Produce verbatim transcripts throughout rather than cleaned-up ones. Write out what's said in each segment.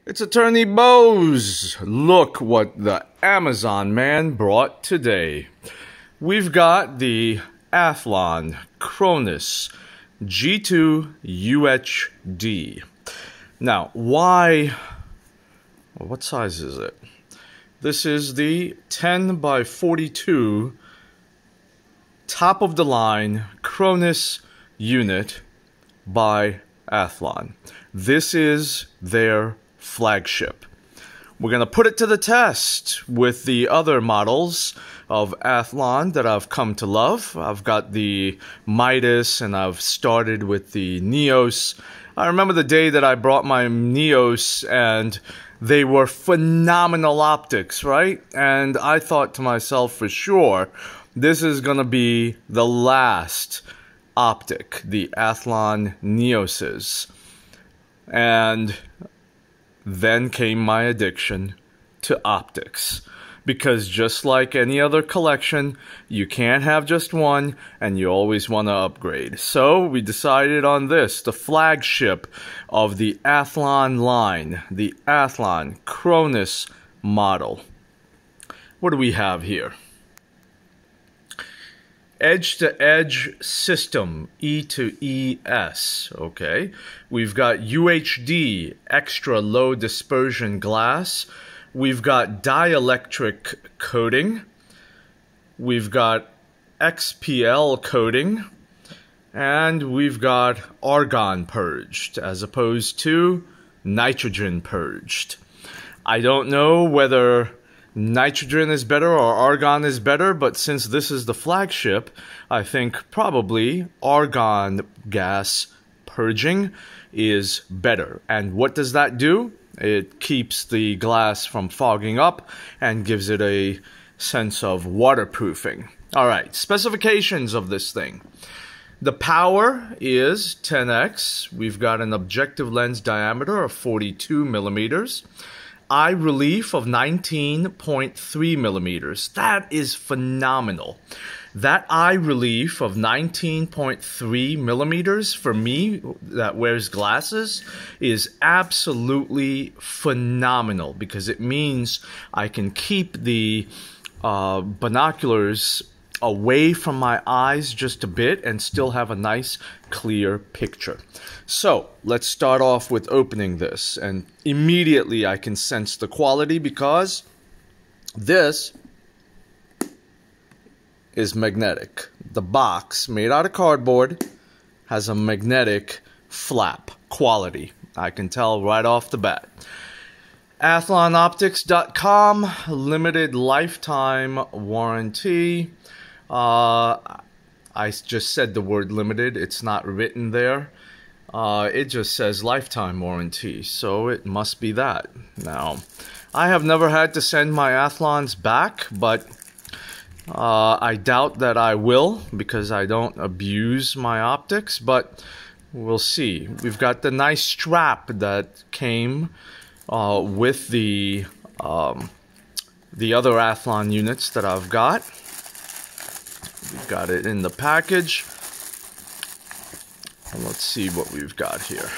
It's Attorney Bose. Look what the Amazon man brought today. We've got the Athlon Cronus G two U H D. Now, why... what size is it? This is the ten by forty-two top of the line Cronus unit by Athlon. This is their flagship. We're going to put it to the test with the other models of Athlon that I've come to love. I've got the Midas and I've started with the Neos. I remember the day that I brought my Neos and they were phenomenal optics, right? And I thought to myself, for sure, this is going to be the last optic, the Athlon Neoses. And then came my addiction to optics. Because just like any other collection, you can't have just one, and you always want to upgrade. So we decided on this, the flagship of the Athlon line, the Athlon Cronus model. What do we have here? Edge-to-edge system, E to E S, okay. We've got U H D, extra low dispersion glass. We've got dielectric coating. We've got X P L coating. And we've got argon purged, as opposed to nitrogen purged. I don't know whether nitrogen is better or argon is better, but since this is the flagship, I think probably argon gas purging is better. And what does that do? It keeps the glass from fogging up and gives it a sense of waterproofing. All right, specifications of this thing. The power is ten X. We've got an objective lens diameter of forty-two millimeters. Eye relief of nineteen point three millimeters. That is phenomenal. That eye relief of nineteen point three millimeters for me that wears glasses is absolutely phenomenal because it means I can keep the uh, binoculars away from my eyes just a bit and still have a nice clear picture. So let's start off with opening this, and immediately I can sense the quality because this is magnetic. The box, made out of cardboard, has a magnetic flap quality. I can tell right off the bat. Athlon Optics dot com, limited lifetime warranty. Uh, I just said the word limited. It's not written there. Uh, it just says lifetime warranty, so it must be that. Now, I have never had to send my Athlons back, but uh, I doubt that I will because I don't abuse my optics, but we'll see. We've got the nice strap that came uh, with the, um, the other Athlon units that I've got. We've got it in the package. And let's see what we've got here.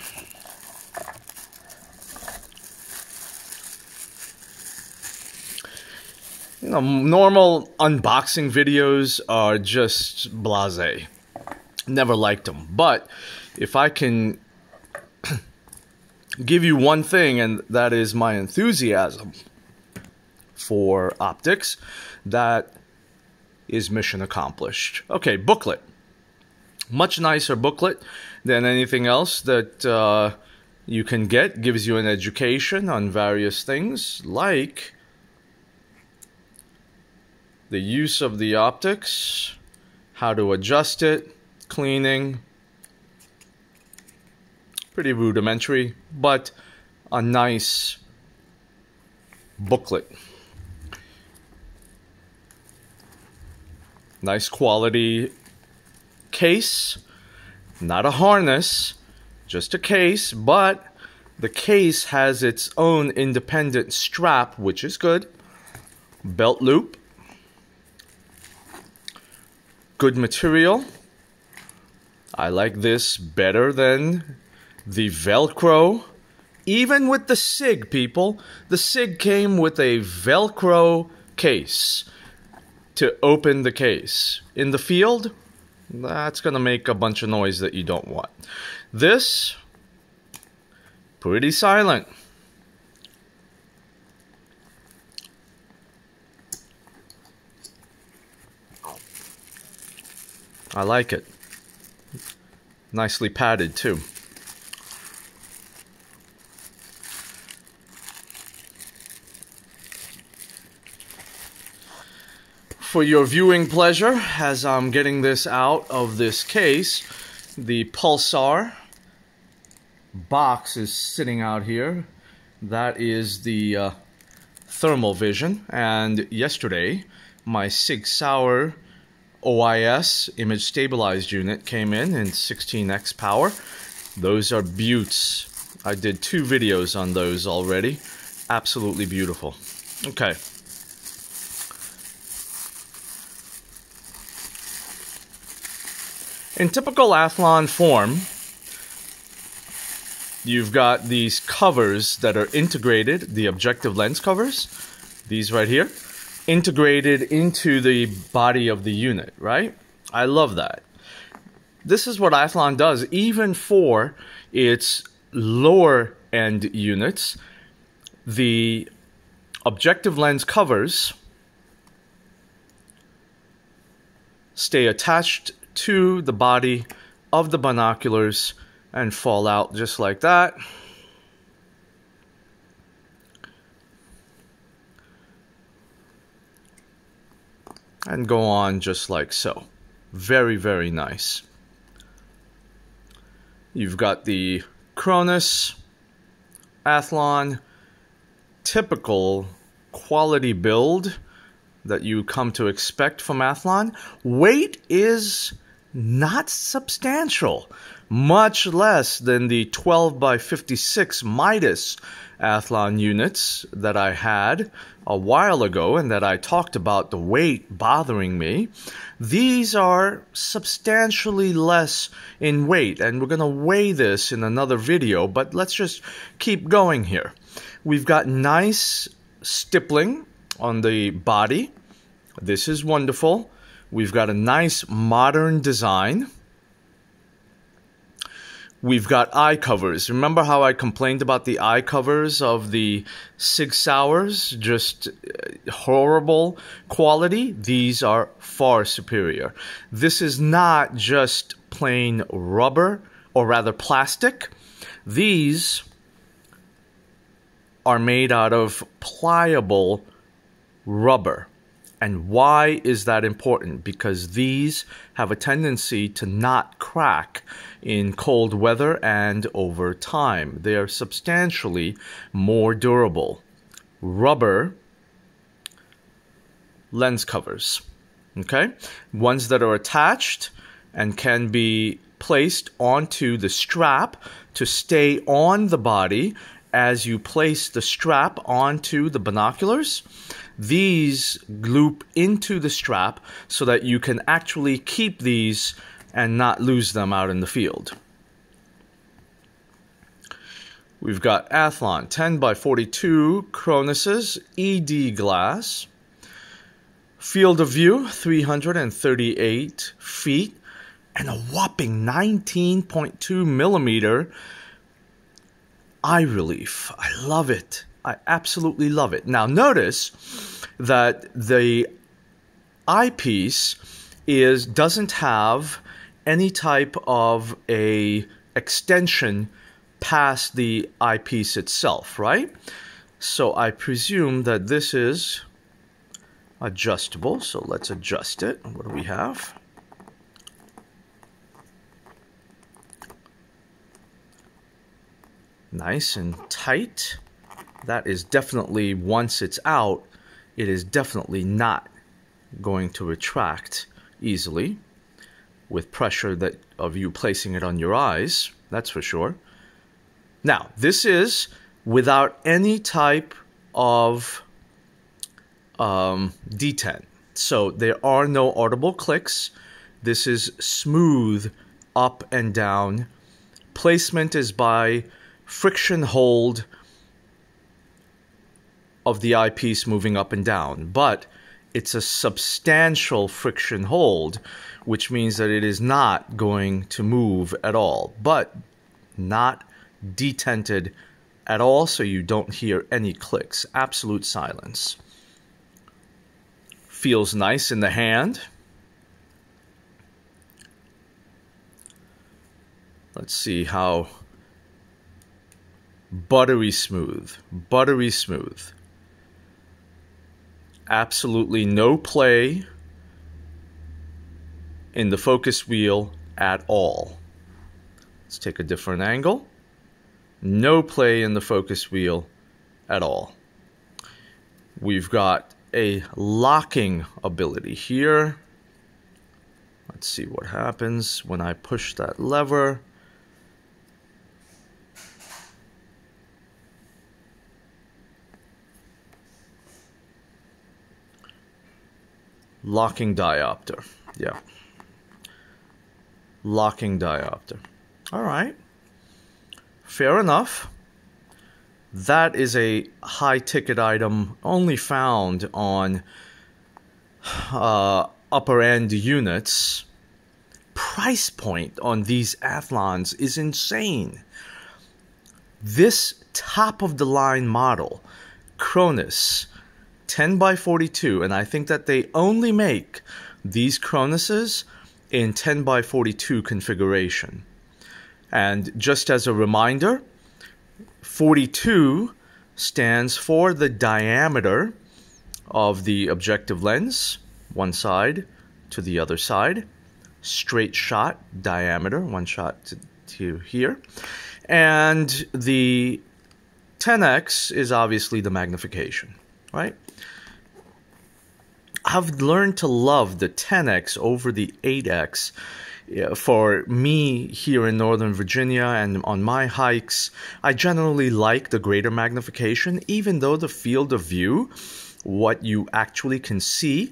You know, normal unboxing videos are just blasé. Never liked them. But if I can give you one thing, and that is my enthusiasm for optics, that is mission accomplished. Okay, booklet. Much nicer booklet than anything else that uh, you can get. Gives you an education on various things like the use of the optics, how to adjust it, cleaning. Pretty rudimentary, but a nice booklet. Nice quality case, not a harness, just a case, but the case has its own independent strap, which is good. Belt loop. Good material. I like this better than the Velcro Even with the SIG, people, the SIG came with a Velcro case to open the case. In the field, that's going to make a bunch of noise that you don't want. This, pretty silent. I like it. Nicely padded too. For your viewing pleasure, as I'm getting this out of this case, the Pulsar box is sitting out here. That is the uh, thermal vision. And yesterday, my Sig Sauer O I S image stabilized unit came in in sixteen X power. Those are beauts. I did two videos on those already. Absolutely beautiful. Okay. In typical Athlon form, you've got these covers that are integrated, the objective lens covers, these right here, integrated into the body of the unit, right? I love that. This is what Athlon does, even for its lower end units. The objective lens covers stay attached to the body of the binoculars and fall out just like that. And go on just like so. Very, very nice. You've got the Cronus Athlon, typical quality build that you come to expect from Athlon. Weight is not substantial, much less than the twelve by fifty-six Midas Athlon units that I had a while ago and that I talked about the weight bothering me. These are substantially less in weight, and we're going to weigh this in another video, but let's just keep going here. We've got nice stippling on the body. This is wonderful. We've got a nice modern design. We've got eye covers. Remember how I complained about the eye covers of the Sig Sauers? Just horrible quality. These are far superior. This is not just plain rubber, or rather plastic. These are made out of pliable rubber. And why is that important? Because these have a tendency to not crack in cold weather and over time. They are substantially more durable. Rubber lens covers, okay? Ones that are attached and can be placed onto the strap to stay on the body as you place the strap onto the binoculars. These loop into the strap so that you can actually keep these and not lose them out in the field. We've got Athlon ten by forty-two Cronus's E D glass. Field of view, three hundred thirty-eight feet, and a whopping nineteen point two millimeter eye relief. I love it. I absolutely love it. Now notice that the eyepiece is doesn't have any type of a extension past the eyepiece itself, right? So I presume that this is adjustable. So let's adjust it. What do we have? Nice and tight. That is definitely, once it's out, it is definitely not going to retract easily with pressure that of you placing it on your eyes, that's for sure. Now, this is without any type of um, detent. So there are no audible clicks. This is smooth up and down. Placement is by friction hold of the eyepiece moving up and down, but it's a substantial friction hold, which means that it is not going to move at all, but not detented at all, so you don't hear any clicks. Absolute silence. Feels nice in the hand. Let's see how buttery smooth, buttery smooth. Absolutely no play in the focus wheel at all. Let's take a different angle. No play in the focus wheel at all. We've got a locking ability here. Let's see what happens when I push that lever. Locking diopter. Yeah. Locking diopter. All right. Fair enough. That is a high-ticket item only found on uh, upper-end units. Price point on these Athlons is insane. This top-of-the-line model, Cronus ten by forty-two, and I think that they only make these Cronuses in ten by forty-two configuration. And just as a reminder, forty-two stands for the diameter of the objective lens, one side to the other side, straight shot diameter, one shot to, to here, and the ten X is obviously the magnification, right? I've learned to love the ten X over the eight X. For me here in Northern Virginia and on my hikes, I generally like the greater magnification, even though the field of view, what you actually can see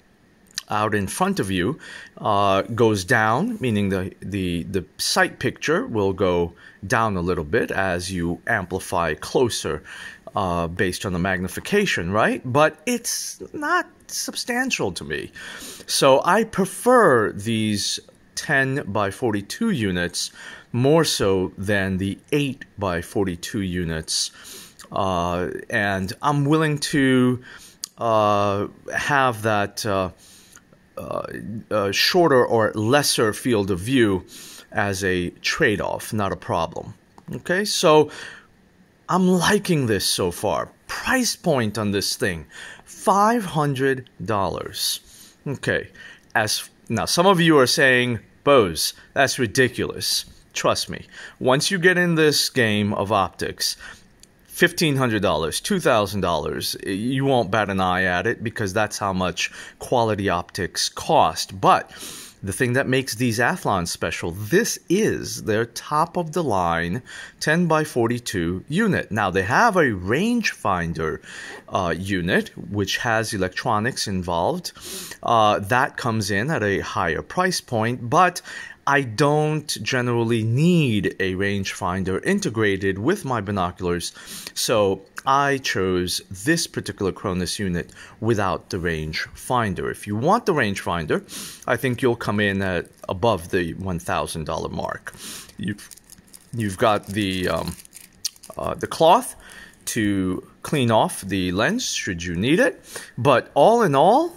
out in front of you, uh, goes down, meaning the, the, the sight picture will go down a little bit as you amplify closer uh, based on the magnification, right? But it's not substantial to me. So I prefer these ten by forty-two units more so than the eight by forty-two units, uh, and I'm willing to uh, have that uh, uh, uh, shorter or lesser field of view as a trade-off, not a problem. Okay, so I'm liking this so far. Price point on this thing, five hundred dollars. Okay, as now some of you are saying, Bose, that's ridiculous. Trust me, once you get in this game of optics, fifteen hundred dollars, two thousand dollars, you won't bat an eye at it because that's how much quality optics cost. But the thing that makes these Athlons special, this is their top-of-the-line ten by forty-two unit. Now, they have a rangefinder uh, unit, which has electronics involved. Uh, that comes in at a higher price point, but I don't generally need a rangefinder integrated with my binoculars, so I chose this particular Cronus unit without the rangefinder. If you want the rangefinder, I think you'll come in at above the one thousand dollar mark. You've, you've got the, um, uh, the cloth to clean off the lens should you need it, but all in all,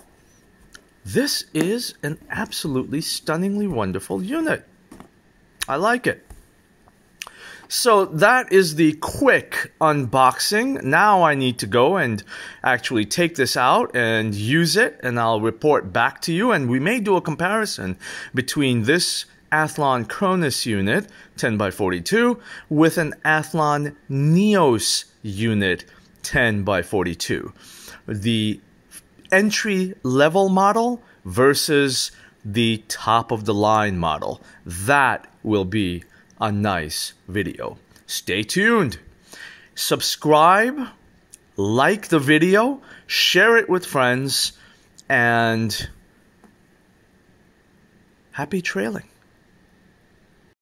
this is an absolutely stunningly wonderful unit. I like it. So that is the quick unboxing. Now I need to go and actually take this out and use it, and I'll report back to you, and we may do a comparison between this Athlon Cronus unit, ten by forty-two, with an Athlon Neos unit, ten by forty-two. The entry-level model versus the top-of-the-line model. That will be a nice video. Stay tuned. Subscribe, like the video, share it with friends, and happy trailing.